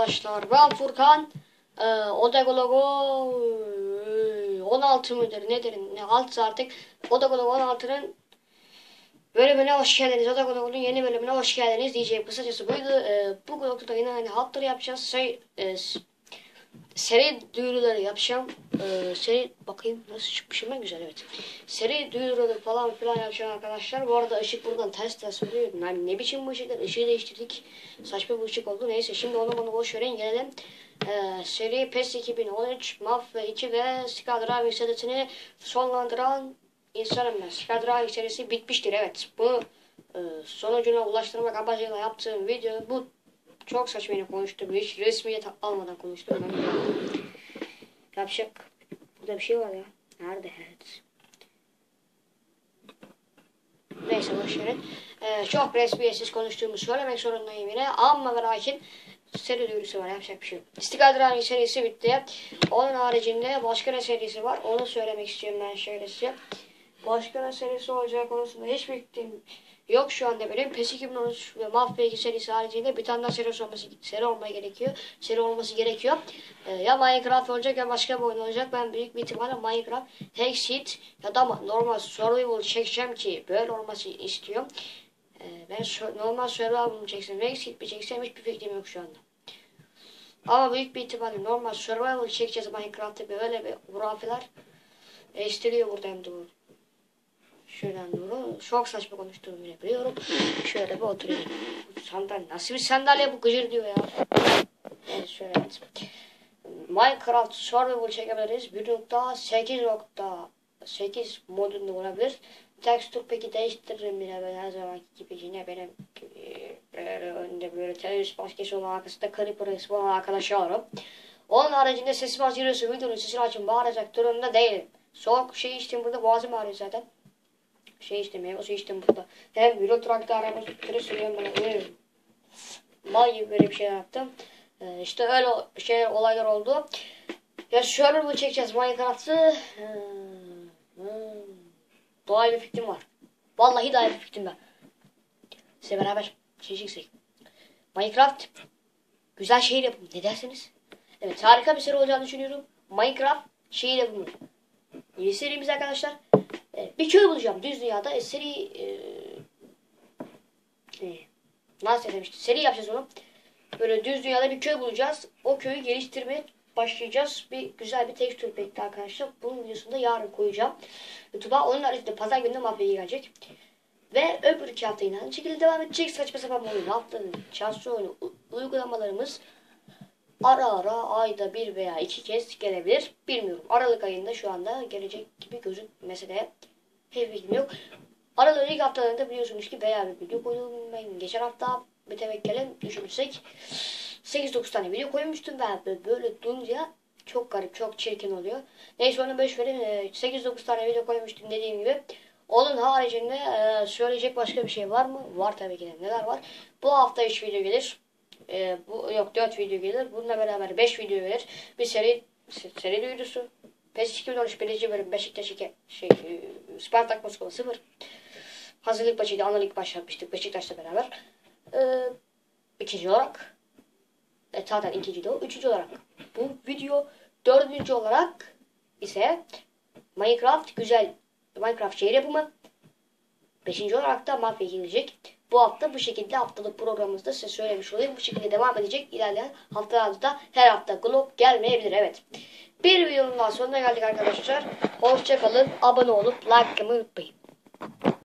arkadaşlar. Ben Furkan. Odagologo 16 mıdır nedir? Ne 6 artık. Odagologo 16'nın bölümüne hoş geldiniz. Odagologo'nun yeni bölümüne hoş geldiniz diyeceğim. Kısacası buydu. Bu noktada yine hani hatları yapacağız. Seri duyuruları yapacağım. Seri bakayım nasıl çıkmışım ben, güzel, evet. Seri duyuruları falan filan yapacağım arkadaşlar. Bu arada ışık buradan ters oluyor. Yani ne biçim bu ışıklar? Işığı değiştirdik. Saçma bir ışık oldu. Neyse şimdi onu boş verin, gelelim. Seri PES 2013, Mafya 2 ve Skydiving serisini sonlandıran insanım ben. Skydiving serisi bitmiştir, evet. Bu sonucuna ulaştırmak amacıyla yaptığım video bu. Çok saçma yine konuştum. Hiç resmiyet almadan konuştum. Yapacak. Burada bir şey var ya. Nerede? Evet. Neyse boşverin. Çok resmiyetsiz konuştuğumu söylemek zorundayım yine. Ama ve lakin seri duyurusu var. Yapacak bir şey yok. İstiklal serisi bitti. Onun haricinde başka ne serisi var? Onu söylemek istiyorum ben şöyle size. Başka ne serisi olacağı konusunda hiçbir fikrim yok şu anda benim. PES 2013 ve Mafya 2 serisi haricinde bir tane daha seri olması gerekiyor. Ya Minecraft olacak ya başka bir oyun olacak. Ben büyük bir ihtimalle Minecraft, Hexit ya da normal survival çekeceğim ki böyle olması istiyorum. Ben normal survival mı çeksem, Hexit mi çeksem hiçbir fikrim yok şu anda. Ama büyük bir ihtimalle normal survival çekeceğiz Minecraft'ta, böyle bir hurafeler estiriyor buradan doğru. Şuradan doğru. Çok saçma konuştuğumu bile biliyorum. Şöyle bir oturayım. Sandalye. Nasıl bir sandalye bu, gıcır diyor ya. Evet şöyle. Minecraft Survival çekebiliriz. 1.8.8 modunda olabilir. Tekstür peki değiştiririm yine ben her zamanki gibi, yine benim önünde böyle televizyon maskesi olan, arkasında Creeper resmi olan arkadaşı alırım. Onun haricinde sesim az giriyorsa videonun sesini açın, bağıracak durumda değilim. Soğuk şey içtim burada, boğazım ağrıyor zaten. Meyve suyu içtim burada. Hem Euro Truck'ta araba sürüyorum ben. Mal gibi böyle bir şey yaptım. İşte öyle şeyler, olaylar oldu. Ya şöyle mi çekeceğiz Minecraft'ı? Doğal bir fikrim var. Vallahi daha bir fikrim var. Size beraber çekeceksek. Minecraft güzel şehir yapımı. Ne dersiniz? Evet, harika bir seri olacağını düşünüyorum. Minecraft şehir yapımı. Yeni serimiz arkadaşlar. Bir köy bulacağım düz dünyada. Nasıl demiştim? Seri yapacağız onu. Böyle düz dünyada bir köy bulacağız. O köyü geliştirmeye başlayacağız. Güzel bir tekstür bekle arkadaşlar. Bunun videosunu da yarın koyacağım YouTube'a. Onun haricinde pazar günü Mafya gelecek. Ve öbür 2 hafta yine aynı şekilde devam edecek. Saçma sapan oyun, haftanın şanslı oyunu uygulamalarımız ara ayda 1 veya 2 kez gelebilir. Bilmiyorum. Aralık ayında şu anda gelecek gibi gözükmese de hiçbir bilgim yok. Aralık ilk haftalarında biliyorsunuz ki bayağı bir video koydum. Ben geçen hafta mütevekkile düşünürsek 8-9 tane video koymuştum ve böyle duyunca çok garip, çok çirkin oluyor. Neyse onu boş verin. 8-9 tane video koymuştum dediğim gibi. Onun haricinde söyleyecek başka bir şey var mı? Var tabii ki de. Neler var? Bu hafta 3 video gelir. 4 video gelir. Bununla beraber 5 video gelir. Bir seri duyurusu. PES 2013 1. bölüm Beşiktaş 2 Spartak Moskova 0. Hazırlık maçıydı. Ana lig başlatmıştık Beşiktaş'la beraber. İkinci olarak zaten ikinci de o. Üçüncü olarak bu video. Dördüncü olarak ise Minecraft şehir yapımı. Beşinci olarak da Mafya gelecek. Bu hafta bu şekilde haftalık programımızda size söylemiş olayım. Bu şekilde devam edecek. İlerleyen haftalarda her hafta Glob gelmeyebilir. Evet. Bir videonun daha sonuna geldik arkadaşlar. Hoşça kalın. Abone olup like yapmayı unutmayın.